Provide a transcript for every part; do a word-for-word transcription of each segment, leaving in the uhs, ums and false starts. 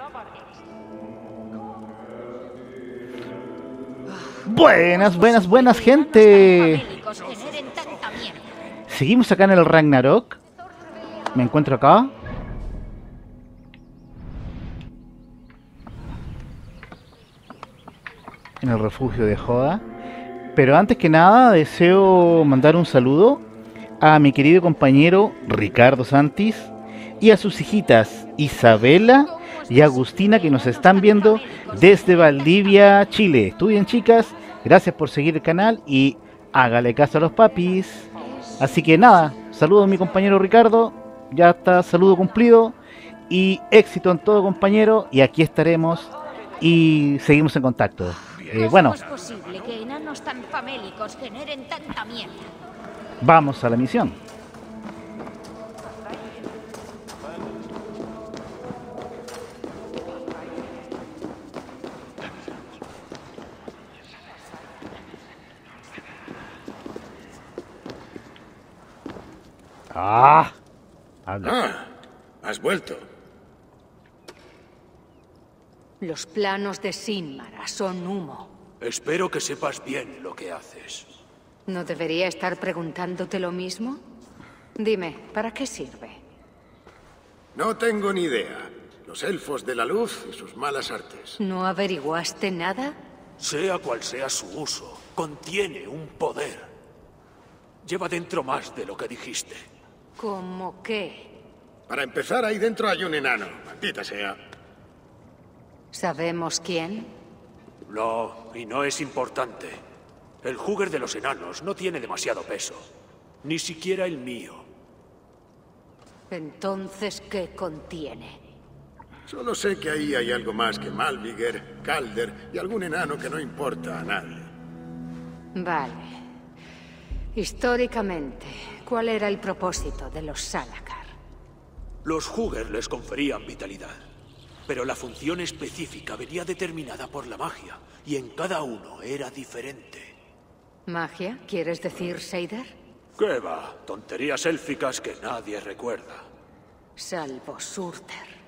Buenas, buenas, buenas, gente. Seguimos acá en el Ragnarok. Me encuentro acá. En el refugio de Joda. Pero antes que nada deseo mandar un saludo a mi querido compañero Ricardo Santis y a sus hijitas Isabela y Agustina, que nos están viendo desde Valdivia, Chile. Estudien, chicas, gracias por seguir el canal y hágale caso a los papis. Así que nada, saludo a mi compañero Ricardo, ya está, saludo cumplido y éxito en todo, compañero, y aquí estaremos y seguimos en contacto. Eh, bueno, ¿Cómo es posible que enanos tan famélicos generen tanta mierda? Vamos a la misión. Ah, habla. Ah, has vuelto. Los planos de Sinmara son humo. Espero que sepas bien lo que haces. ¿No debería estar preguntándote lo mismo? Dime, ¿para qué sirve? No tengo ni idea. Los elfos de la luz y sus malas artes. ¿No averiguaste nada? Sea cual sea su uso, contiene un poder. Lleva dentro más de lo que dijiste. ¿Cómo qué? Para empezar, ahí dentro hay un enano. Maldita sea. ¿Sabemos quién? No, y no es importante. El Hugger de los enanos no tiene demasiado peso. Ni siquiera el mío. Entonces, ¿qué contiene? Solo sé que ahí hay algo más que Malviger, Calder y algún enano que no importa a nadie. Vale. Históricamente, ¿cuál era el propósito de los Salakar? Los Hugger les conferían vitalidad. Pero la función específica venía determinada por la magia, y en cada uno era diferente. ¿Magia? ¿Quieres decir, Seider? ¿Qué va? Tonterías élficas que nadie recuerda. Salvo Surter.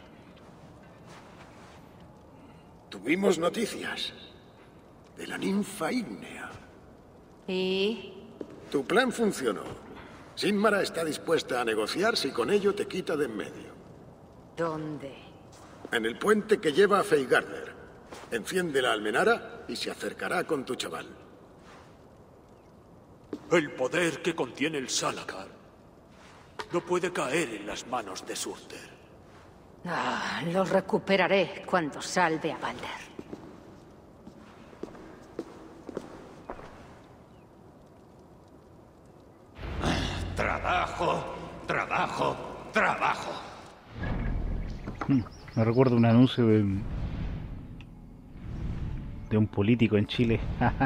Tuvimos noticias de la ninfa ígnea. ¿Y? Tu plan funcionó. Sinmara está dispuesta a negociar si con ello te quita de en medio. ¿Dónde? En el puente que lleva a Feigarder. Enciende la almenara y se acercará con tu chaval. El poder que contiene el Salakar no puede caer en las manos de Surter. Ah, lo recuperaré cuando salve a Balder. Trabajo, trabajo, trabajo. Hmm, me recuerdo un anuncio de, de un político en Chile.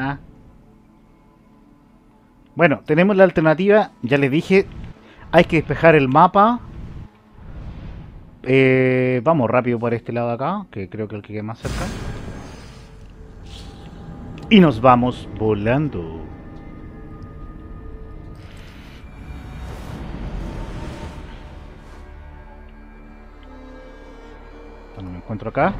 Bueno, tenemos la alternativa, ya les dije, hay que despejar el mapa. Eh, vamos rápido por este lado de acá, que creo que es el que queda más cerca. Y nos vamos volando. Bueno, me encuentro acá.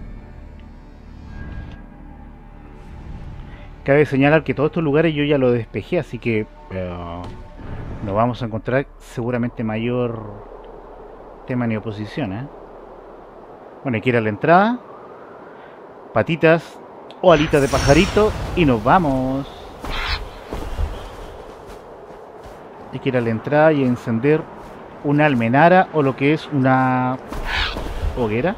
Cabe señalar que todos estos lugares yo ya los despejé, así que uh, nos vamos a encontrar seguramente mayor tema ni oposición, ¿eh? Bueno, hay que ir a la entrada, patitas o alitas de pajarito y nos vamos. Hay que ir a la entrada y encender una almenara o lo que es una hoguera.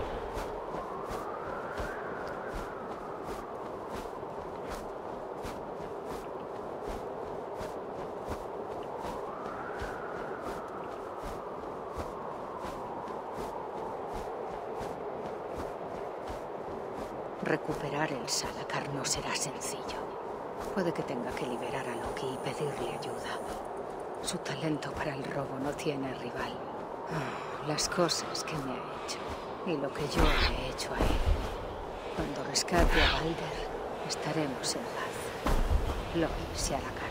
Recuperar el Salakar no será sencillo. Puede que tenga que liberar a Loki y pedirle ayuda. Su talento para el robo no tiene rival. Las cosas que me ha hecho y lo que yo le he hecho a él. Cuando rescate a Balder, estaremos en paz. Loki se hará cargo.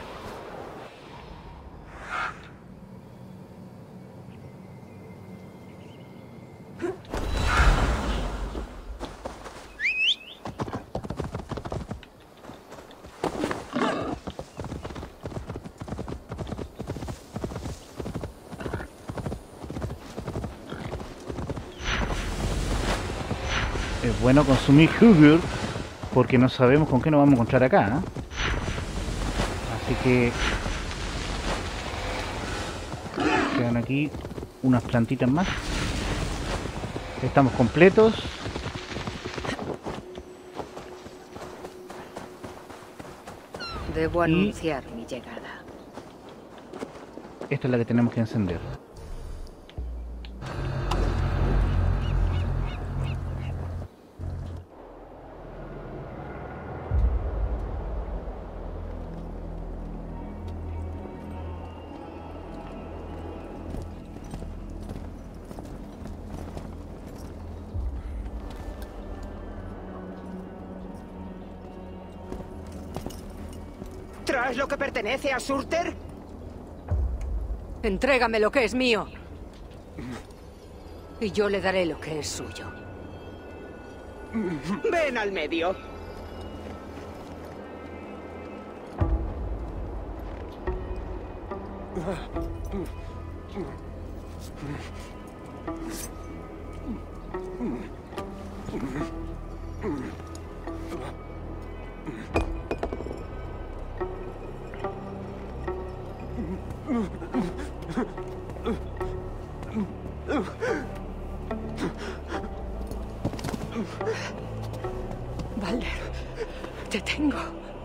Es bueno consumir Hugger porque no sabemos con qué nos vamos a encontrar acá, ¿eh? Así que quedan aquí unas plantitas más. Estamos completos. Debo anunciar mi llegada. Esta es la que tenemos que encender. ¿Traes lo que pertenece a Surter? Entrégame lo que es mío. Y yo le daré lo que es suyo. Ven al medio. Balder, te tengo.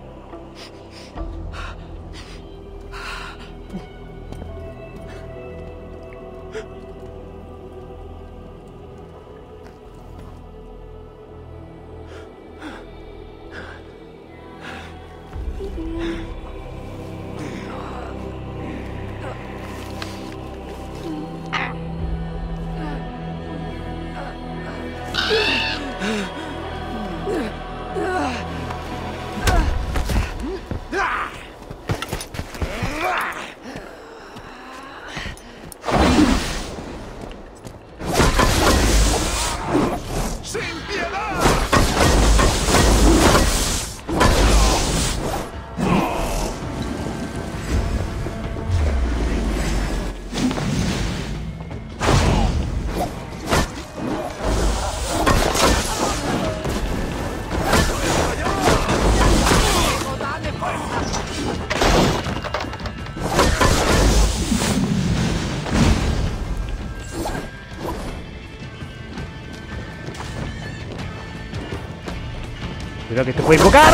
Cuidado que te puede invocar.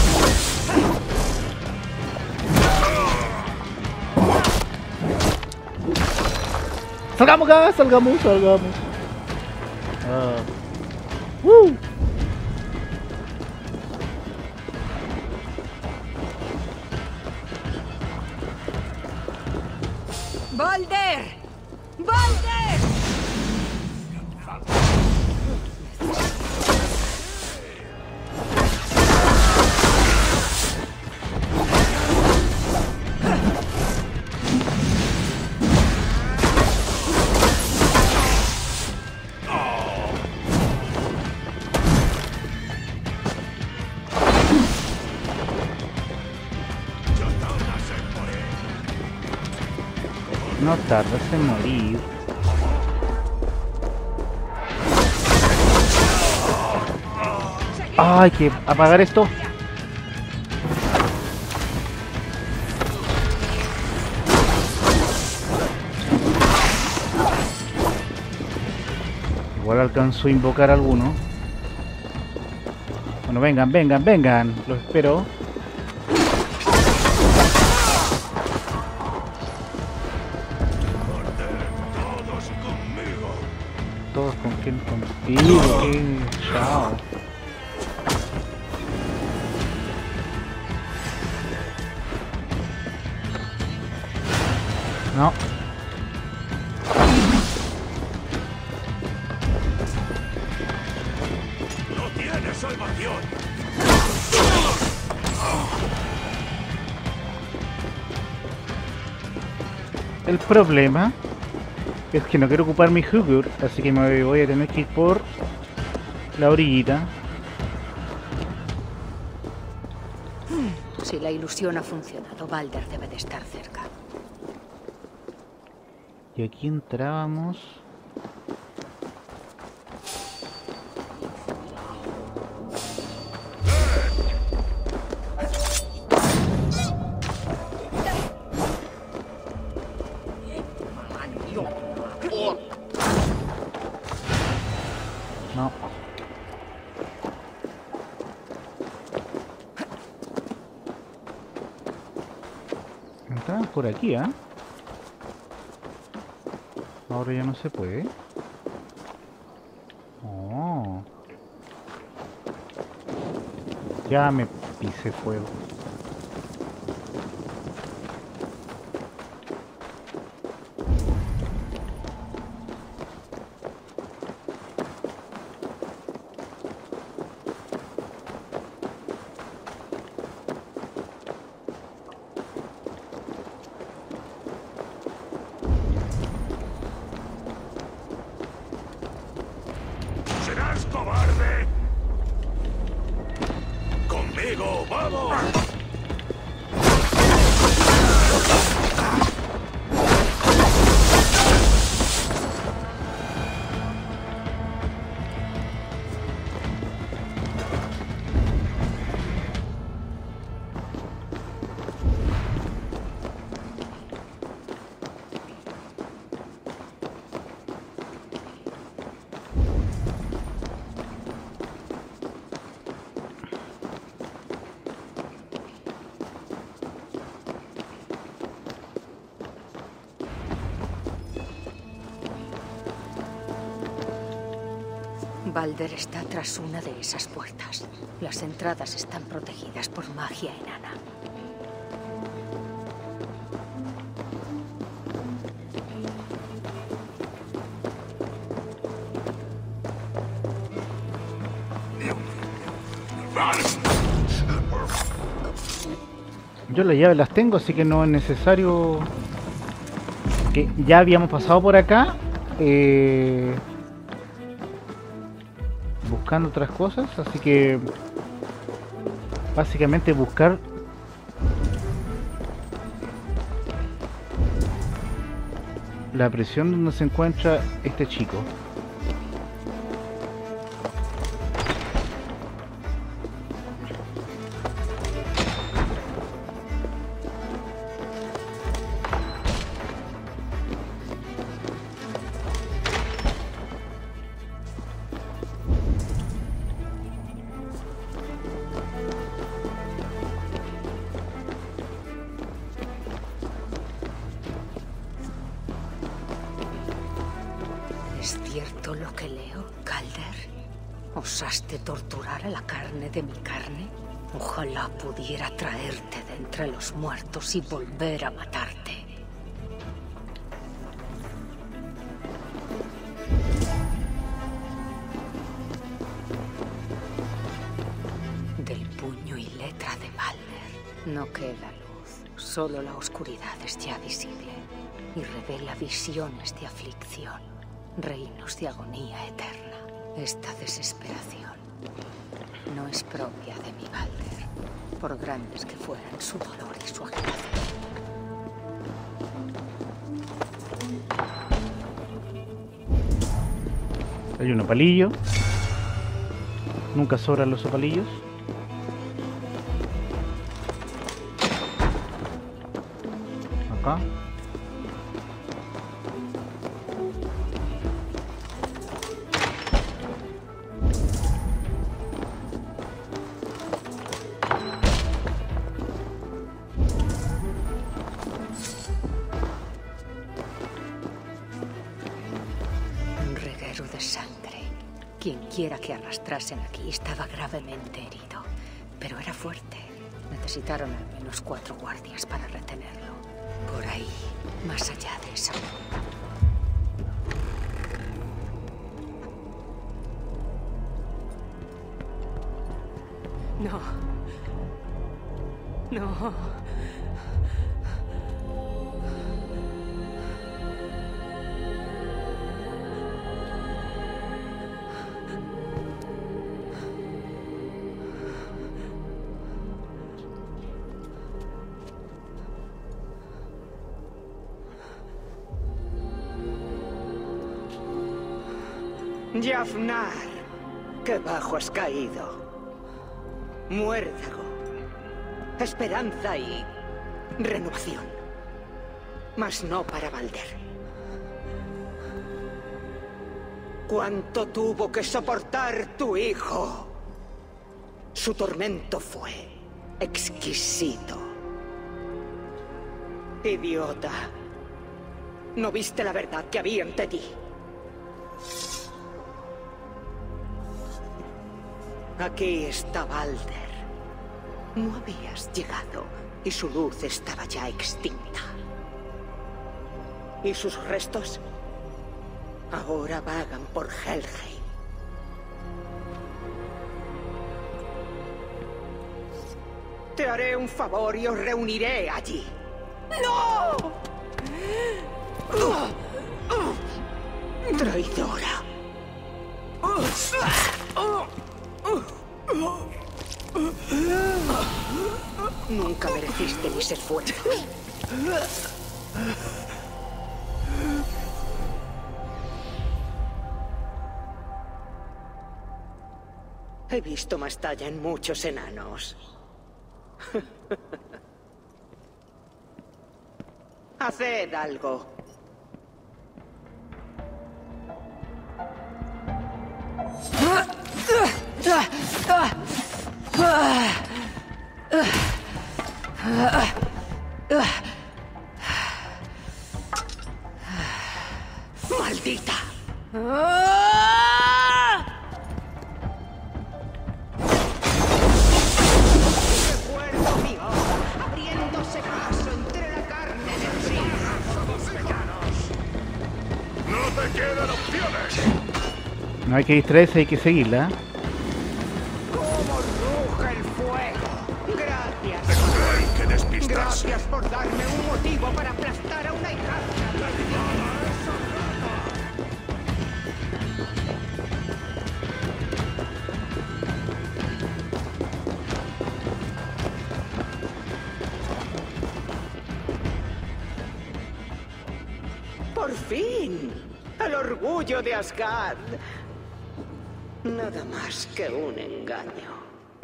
Salgamos acá, salgamos, salgamos. Ah. Uh. ¡Balder! ¡Balder! No tardas en morir. Ah, hay que apagar esto. Igual alcanzó a invocar a alguno. Bueno, vengan, vengan, vengan. Los espero. Todos con quién contigo, ¿qué? Chao. No. ¡No tiene salvación! El problema es que no quiero ocupar mi Hugger, así que me voy a tener que ir por la orillita. Si la ilusión ha funcionado, Balder debe de estar cerca. Y aquí entrábamos. No. Entraban por aquí, ¿ah? ¿eh? Ahora ya no se puede. Oh. Ya me pisé fuego. ¡Serás cobarde! ¡Conmigo, vamos! Balder está tras una de esas puertas. Las entradas están protegidas por magia enana. Yo las llaves las tengo, así que no es necesario... Que ya habíamos pasado por acá. Eh... Buscando otras cosas, así que básicamente buscar la prisión donde se encuentra este chico. ¿Es cierto lo que leo, Calder? ¿Osaste torturar a la carne de mi carne? Ojalá pudiera traerte de entre los muertos y volver a matarte. Del puño y letra de Balder no queda luz, solo la oscuridad es ya visible y revela visiones de aflicción. Reinos de agonía eterna. Esta desesperación no es propia de mi Balder, por grandes que fueran su dolor y su agitación. Hay un opalillo. Nunca sobran los opalillos. Acá. De sangre. Quien quiera que arrastrasen aquí estaba gravemente herido, pero era fuerte. Necesitaron al menos cuatro guardias para retenerlo. Por ahí, más allá de esa... No. No. Jafnar, qué bajo has caído. Muérdago, esperanza y renovación. Mas no para Balder. cuánto tuvo que soportar tu hijo. Su tormento fue exquisito. Idiota. No viste la verdad que había ante ti. Aquí está Balder. No habías llegado y su luz estaba ya extinta. ¿Y sus restos? Ahora vagan por Helheim. Te haré un favor y os reuniré allí. ¡No! Traidora. Nunca mereciste mis esfuerzos. He visto más talla en muchos enanos. Haced algo. ¡Maldita! Recuerdo mi obra, abriéndose paso entre la carne del frío. ¡No te quedan opciones! No hay que distraerse, hay que seguirla. ¡Cómo ruge el fuego! Gracias. No hay que despistarse. Gracias por darme un motivo para aplastar a una hija. ¡Por fin! ¡El orgullo de Asgard! Nada más que un engaño.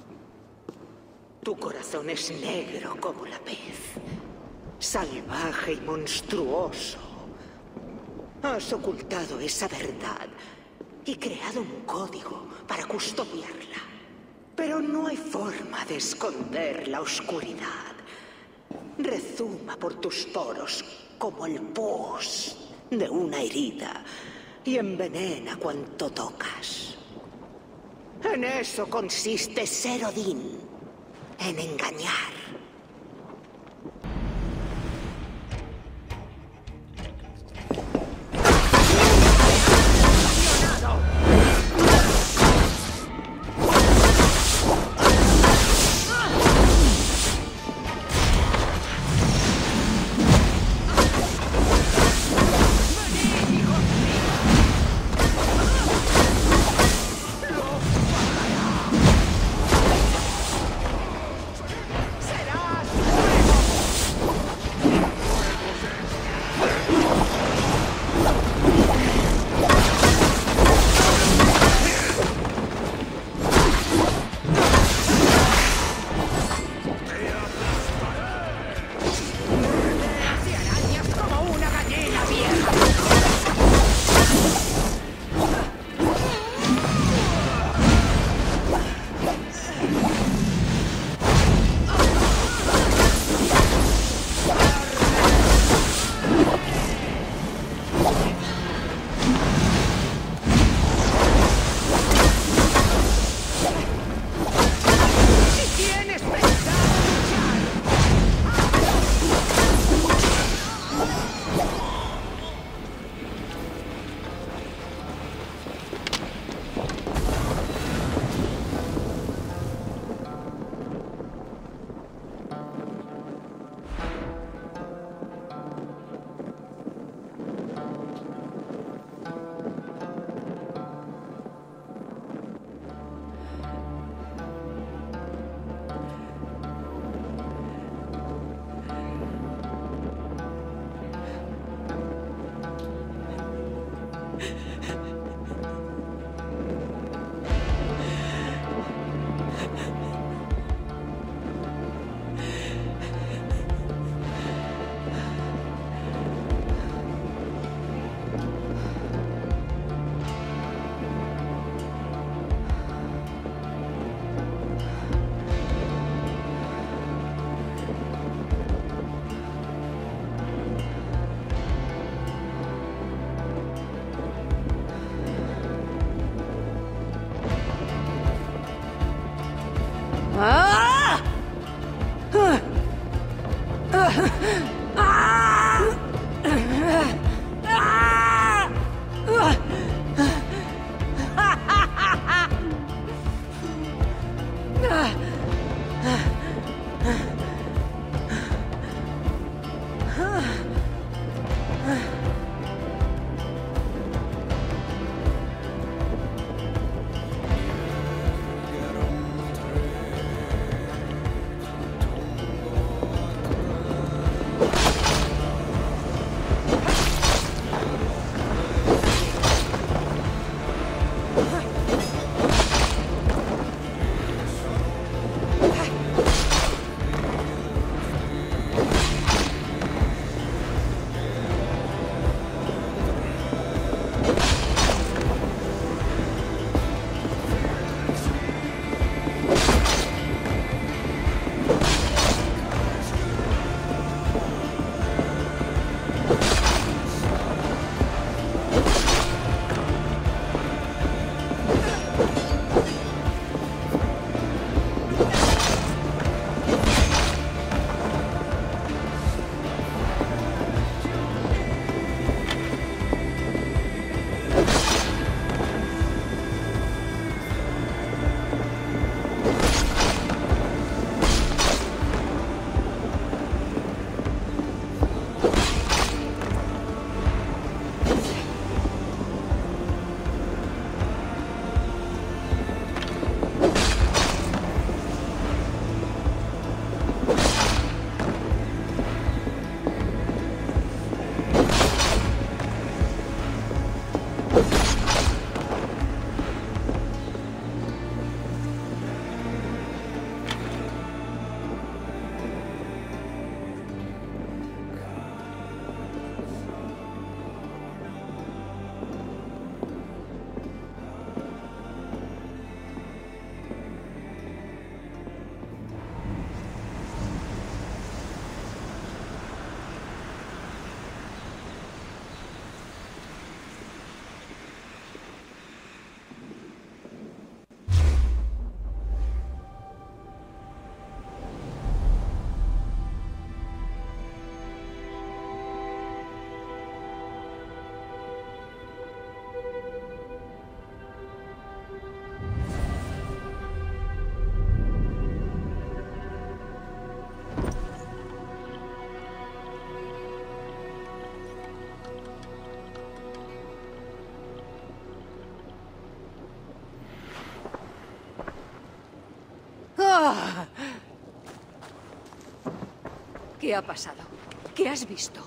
Tu corazón es negro como la pez. Salvaje y monstruoso. Has ocultado esa verdad y creado un código para custodiarla. Pero no hay forma de esconder la oscuridad. Rezuma por tus poros como el pus de una herida y envenena cuanto tocas. En eso consiste ser Odín, en engañar. ¡Ah! ¡Ah! ¡Ah! ¡Ah! ¡Ah! ¿Qué ha pasado? ¿Qué has visto?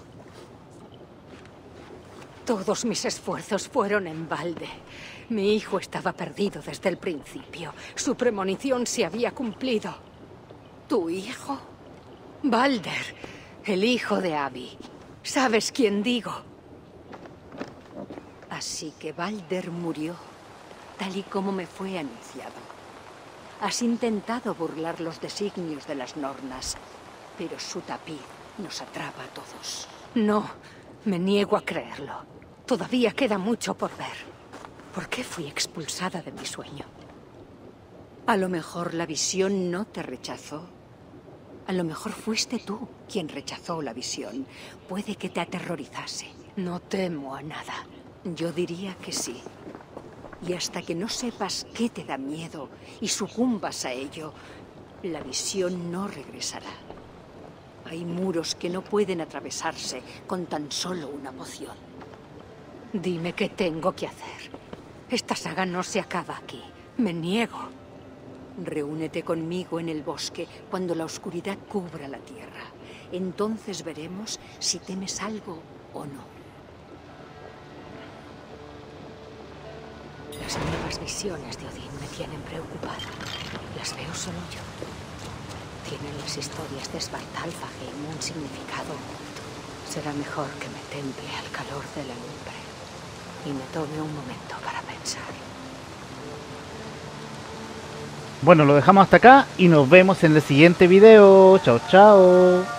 Todos mis esfuerzos fueron en balde. Mi hijo estaba perdido desde el principio. Su premonición se había cumplido. ¿Tu hijo? Balder, el hijo de Abby. ¿Sabes quién digo? Así que Balder murió, tal y como me fue anunciado. Has intentado burlar los designios de las Nornas, pero su tapiz nos atrapa a todos. No, me niego a creerlo. Todavía queda mucho por ver. ¿Por qué fui expulsada de mi sueño? A lo mejor la visión no te rechazó. A lo mejor fuiste tú quien rechazó la visión. Puede que te aterrorizase. No temo a nada. Yo diría que sí. Y hasta que no sepas qué te da miedo y sucumbas a ello, la visión no regresará. Hay muros que no pueden atravesarse con tan solo una poción. Dime qué tengo que hacer. Esta saga no se acaba aquí. Me niego. Reúnete conmigo en el bosque cuando la oscuridad cubra la tierra. Entonces veremos si temes algo o no. Las nuevas visiones de Odín me tienen preocupada. Las veo solo yo. Tienen las historias de Svartalfheim un significado oculto. Será mejor que me temple al calor de la lumbre y me tome un momento para pensar. Bueno, lo dejamos hasta acá y nos vemos en el siguiente video. Chao, chao.